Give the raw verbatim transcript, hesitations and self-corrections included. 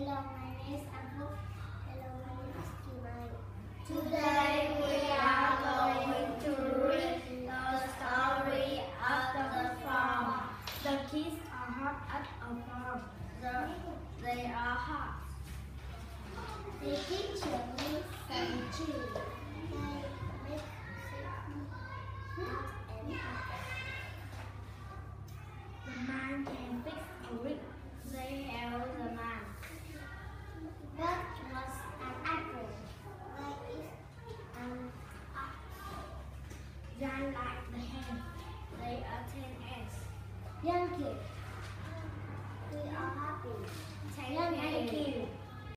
Hello, my name is Abu. Hello, my name is Kimai. Today we are going to read the story of the farm. The kids are hot at a farm. The, they are hot. They teach me some cheese. They make and the man can fix a rig. They help the man. That was an apple. That is an apple. John liked the hen. They are ten ants. Young kid.